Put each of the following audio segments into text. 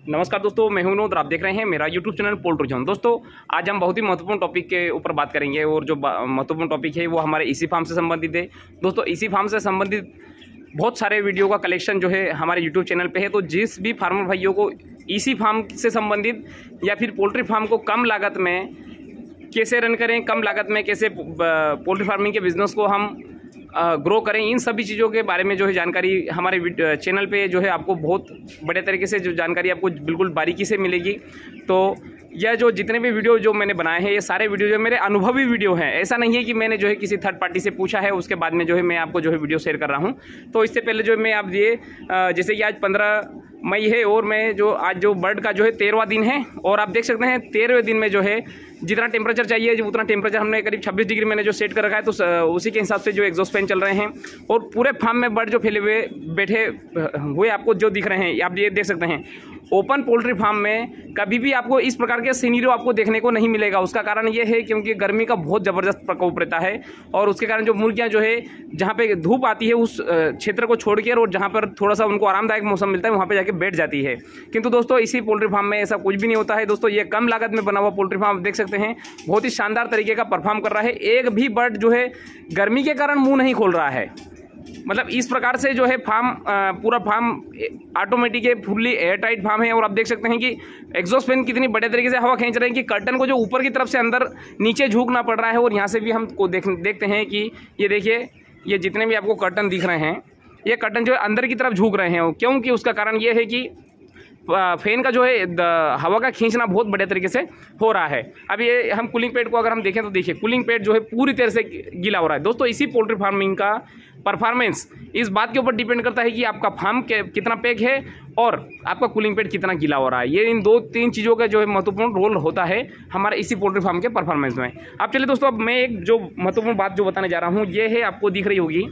नमस्कार दोस्तों, मैं हूं विनोद और आप देख रहे हैं मेरा यूट्यूब चैनल पोल्ट्री जोन। दोस्तों, आज हम बहुत ही महत्वपूर्ण टॉपिक के ऊपर बात करेंगे और जो महत्वपूर्ण टॉपिक है वो हमारे इसी फार्म से संबंधित है। दोस्तों, इसी फार्म से संबंधित बहुत सारे वीडियो का कलेक्शन जो है हमारे यूट्यूब चैनल पे है। तो जिस भी फार्मर भाइयों को इसी फार्म से संबंधित या फिर पोल्ट्री फार्म को कम लागत में कैसे रन करें, कम लागत में कैसे पोल्ट्री फार्मिंग के बिज़नेस को हम ग्रो करें, इन सभी चीज़ों के बारे में जो है जानकारी हमारे चैनल पे जो है आपको बहुत बड़े तरीके से जो जानकारी आपको बिल्कुल बारीकी से मिलेगी। तो यह जो जितने भी वीडियो जो मैंने बनाए हैं ये सारे वीडियो जो मेरे अनुभवी वीडियो हैं। ऐसा नहीं है कि मैंने जो है किसी थर्ड पार्टी से पूछा है उसके बाद में जो है मैं आपको जो है वीडियो शेयर कर रहा हूं। तो इससे पहले जो मैं आप ये जैसे कि आज 15 मई है और मैं जो आज जो बर्ड का जो है 13वां दिन है और आप देख सकते हैं 13वें दिन में जो है जितना टेम्परेचर चाहिए उतना टेम्परेचर हमने करीब 26 डिग्री मैंने जो सेट कर रखा है। तो उसी के हिसाब से जो एग्जॉस्ट फैन चल रहे हैं और पूरे फार्म में बर्ड जो फैले हुए बैठे हुए आपको जो दिख रहे हैं आप ये देख सकते हैं। ओपन पोल्ट्री फार्म में कभी भी आपको इस प्रकार के सीनरियो आपको देखने को नहीं मिलेगा। उसका कारण ये है क्योंकि गर्मी का बहुत ज़बरदस्त प्रकोप रहता है और उसके कारण जो मुर्गियां जो है जहाँ पे धूप आती है उस क्षेत्र को छोड़कर और जहाँ पर थोड़ा सा उनको आरामदायक मौसम मिलता है वहाँ पे जाके बैठ जाती है। किंतु दोस्तों इसी पोल्ट्री फार्म में ऐसा कुछ भी नहीं होता है। दोस्तों, ये कम लागत में बना हुआ पोल्ट्री फार्म देख सकते हैं, बहुत ही शानदार तरीके का परफॉर्म कर रहा है। एक भी बर्ड जो है गर्मी के कारण मुँह नहीं खोल रहा है। मतलब इस प्रकार से जो है फार्म पूरा फार्म ऑटोमेटिक है, फुल्ली एयर टाइट फार्म है। और आप देख सकते हैं कि एग्जॉस्ट फैन कितनी बड़े तरीके से हवा खींच रहे हैं कि कर्टन को जो ऊपर की तरफ से अंदर नीचे झुकना पड़ रहा है। और यहाँ से भी हम को देखते हैं कि ये देखिए, ये जितने भी आपको कर्टन दिख रहे हैं ये कर्टन जो है अंदर की तरफ झुक रहे हैं। क्योंकि उसका कारण ये है कि फैन का जो है हवा का खींचना बहुत बड़े तरीके से हो रहा है। अब ये हम कूलिंग पैड को अगर हम देखें तो देखिए कूलिंग पैड जो है पूरी तरह से गीला हो रहा है। दोस्तों, इसी पोल्ट्री फार्मिंग का परफॉर्मेंस इस बात के ऊपर डिपेंड करता है कि आपका फार्म कितना पैक है और आपका कूलिंग पैड कितना गीला हो रहा है। ये इन 2-3 चीज़ों का जो है महत्वपूर्ण रोल होता है हमारे इसी पोल्ट्री फार्म के परफॉर्मेंस में। अब चलिए दोस्तों, अब मैं एक जो महत्वपूर्ण बात जो बताने जा रहा हूँ ये है, आपको दिख रही होगी,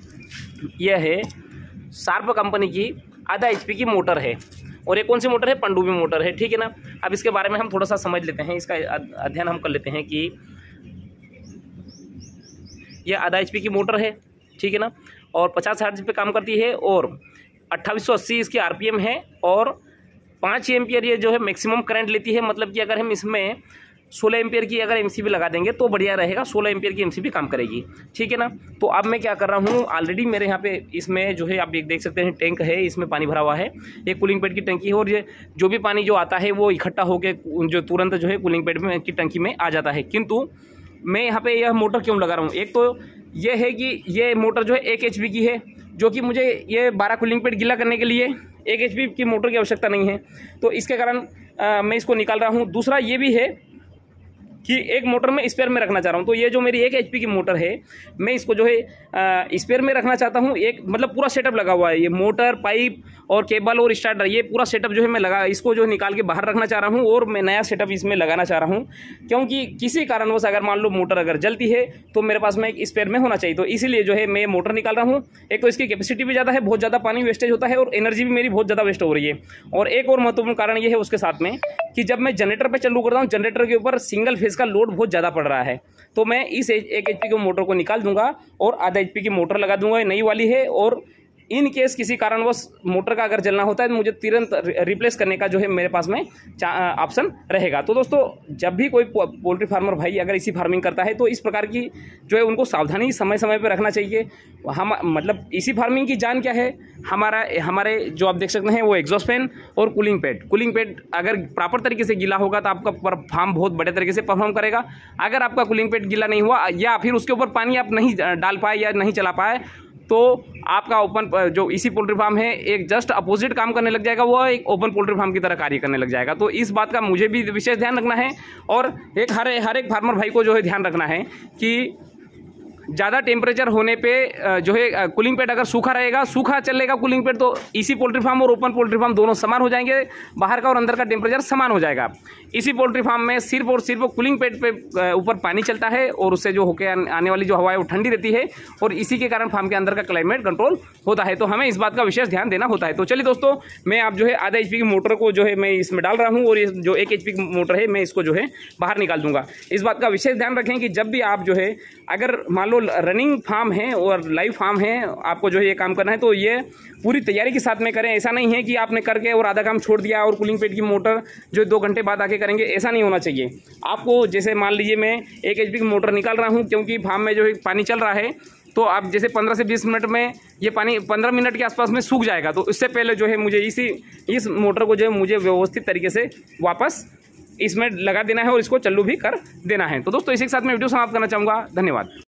यह है शार्प कंपनी की आधा HP की मोटर है। और ये कौन सी मोटर है? पनडुब्बी मोटर है, ठीक है ना। अब इसके बारे में हम थोड़ा सा समझ लेते हैं, इसका अध्ययन हम कर लेते हैं कि यह आधा HP की मोटर है, ठीक है ना, और 50 हर्ट्ज पे काम करती है और 2880 इसकी RPM है और 5 एम्पियर ये जो है मैक्सिमम करंट लेती है। मतलब कि अगर हम इसमें 16 एम्पियर की अगर MCB लगा देंगे तो बढ़िया रहेगा, 16 एम्पियर की MCB काम करेगी, ठीक है ना। तो अब मैं क्या कर रहा हूँ, ऑलरेडी मेरे यहाँ पे इसमें जो है आप देख सकते हैं टैंक है, इसमें पानी भरा हुआ है, एक कूलिंग पैड की टंकी है और ये जो भी पानी जो आता है वो इकट्ठा होकर जो तुरंत जो है कूलिंग पैड में की टंकी में आ जाता है। किंतु मैं यहाँ पे यह मोटर क्यों लगा रहा हूँ, एक तो ये है कि ये मोटर जो है 1 HP की है, जो कि मुझे ये 12 कूलिंग पैड गीला करने के लिए 1 HP की मोटर की आवश्यकता नहीं है। तो इसके कारण मैं इसको निकाल रहा हूँ। दूसरा ये भी है कि एक मोटर में स्पेयर में रखना चाह रहा हूँ। तो ये जो मेरी 1 HP की मोटर है मैं इसको जो है स्पेयर में रखना चाहता हूँ। एक मतलब पूरा सेटअप लगा हुआ है, ये मोटर, पाइप और केबल और स्टार्टर, ये पूरा सेटअप जो है मैं इसको जो निकाल के बाहर रखना चाह रहा हूँ और मैं नया सेटअप इसमें लगाना चाह रहा हूँ। क्योंकि किसी कारणवश अगर मान लो मोटर अगर जलती है तो मेरे पास में एक स्पेयर में होना चाहिए। तो इसीलिए जो है मैं मोटर निकाल रहा हूँ। एक तो इसकी कैपेसिटी भी ज़्यादा है, बहुत ज़्यादा पानी वेस्टेज होता है और एनर्जी भी मेरी बहुत ज़्यादा वेस्ट हो रही है। और एक और महत्वपूर्ण कारण ये है उसके साथ में कि जब मैं जनरेटर पर चालू करता हूँ, जनरेटर के ऊपर सिंगल फेज का लोड बहुत ज़्यादा पड़ रहा है। तो मैं इस 1 HP की मोटर को निकाल दूंगा और आधा HP की मोटर लगा दूंगा, ये नई वाली है। और इन केस किसी कारणवश मोटर का अगर जलना होता है तो मुझे तुरंत रिप्लेस करने का जो है मेरे पास में ऑप्शन रहेगा। तो दोस्तों, जब भी कोई पोल्ट्री फार्मर भाई अगर इसी फार्मिंग करता है तो इस प्रकार की जो है उनको सावधानी समय समय पर रखना चाहिए। हम मतलब इसी फार्मिंग की जान क्या है, हमारे जो आप देख सकते हैं वो एग्जॉस्ट फैन और कूलिंग पैड अगर प्रॉपर तरीके से गीला होगा तो आपका फार्म बहुत बड़े तरीके से परफॉर्म करेगा। अगर आपका कूलिंग पैड गीला नहीं हुआ या फिर उसके ऊपर पानी आप नहीं डाल पाए या नहीं चला पाए तो आपका ओपन जो इसी पोल्ट्री फार्म है एक जस्ट अपोजिट काम करने लग जाएगा, वो एक ओपन पोल्ट्री फार्म की तरह कार्य करने लग जाएगा। तो इस बात का मुझे भी विशेष ध्यान रखना है और एक हर एक फार्मर भाई को जो है ध्यान रखना है कि ज़्यादा टेम्परेचर होने पे जो है कूलिंग पैड अगर सूखा रहेगा, सूखा चलेगा कूलिंग पैड, तो इसी पोल्ट्री फार्म और ओपन पोल्ट्री फार्म दोनों समान हो जाएंगे, बाहर का और अंदर का टेम्परेचर समान हो जाएगा। इसी पोल्ट्री फार्म में सिर्फ और सिर्फ कूलिंग पैड पे ऊपर पानी चलता है और उससे जो होकर आने वाली जो हवा है वो ठंडी रहती है और इसी के कारण फार्म के अंदर का क्लाइमेट कंट्रोल होता है। तो हमें इस बात का विशेष ध्यान देना होता है। तो चलिए दोस्तों, मैं आप जो है आधा HP की मोटर को जो है मैं इसमें डाल रहा हूँ और ये जो 1 HP की मोटर है मैं इसको जो है बाहर निकाल दूंगा। इस बात का विशेष ध्यान रखें कि जब भी आप जो है अगर मान लो रनिंग फार्म है और लाइव फार्म है, आपको जो है ये काम करना है तो ये पूरी तैयारी के साथ में करें। ऐसा नहीं है कि आपने करके और आधा काम छोड़ दिया और कूलिंग पैड की मोटर जो 2 घंटे बाद आके करेंगे, ऐसा नहीं होना चाहिए। आपको जैसे मान लीजिए मैं 1 HP की मोटर निकाल रहा हूँ, क्योंकि फार्म में जो है पानी चल रहा है, तो आप जैसे 15 से 20 मिनट में ये पानी 15 मिनट के आसपास में सूख जाएगा। तो इससे पहले जो है मुझे इस मोटर को जो है मुझे व्यवस्थित तरीके से वापस इसमें लगा देना है और इसको चालू भी कर देना है। तो दोस्तों इसी के साथ मैं वीडियो समाप्त करना चाहूँगा। धन्यवाद।